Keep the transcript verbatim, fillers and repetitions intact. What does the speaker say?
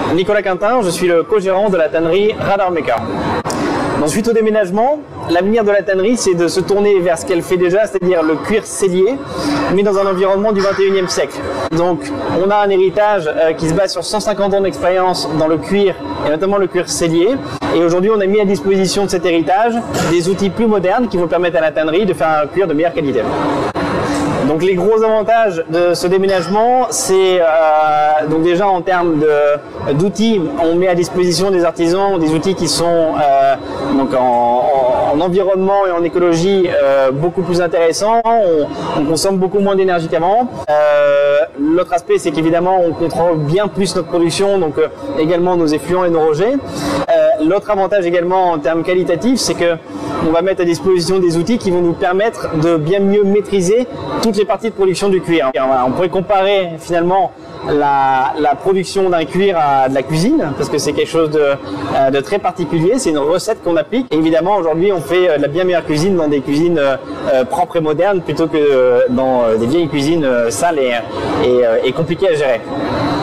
Nicolas Quintin, je suis le co-gérant de la tannerie Radar Maker. Donc, suite au déménagement, l'avenir de la tannerie, c'est de se tourner vers ce qu'elle fait déjà, c'est-à-dire le cuir sellier, mais dans un environnement du vingt et unième siècle. Donc, on a un héritage euh, qui se base sur cent cinquante ans d'expérience dans le cuir, et notamment le cuir sellier. Et aujourd'hui, on a mis à disposition de cet héritage des outils plus modernes qui vont permettre à la tannerie de faire un cuir de meilleure qualité. Donc les gros avantages de ce déménagement, c'est euh, donc déjà en termes d'outils, on met à disposition des artisans des outils qui sont euh, donc en, en, en environnement et en écologie euh, beaucoup plus intéressants, on, on consomme beaucoup moins d'énergie qu'avant. Euh, L'autre aspect, c'est qu'évidemment on contrôle bien plus notre production, donc euh, également nos effluents et nos rejets. Euh, L'autre avantage également en termes qualitatifs, c'est que on va mettre à disposition des outils qui vont nous permettre de bien mieux maîtriser toutes les parties de production du cuir. On pourrait comparer finalement la, la production d'un cuir à de la cuisine, parce que c'est quelque chose de, de très particulier, c'est une recette qu'on applique. Et évidemment, aujourd'hui, on fait de la bien meilleure cuisine dans des cuisines euh, propres et modernes, plutôt que dans des vieilles cuisines sales et, et, et compliquées à gérer.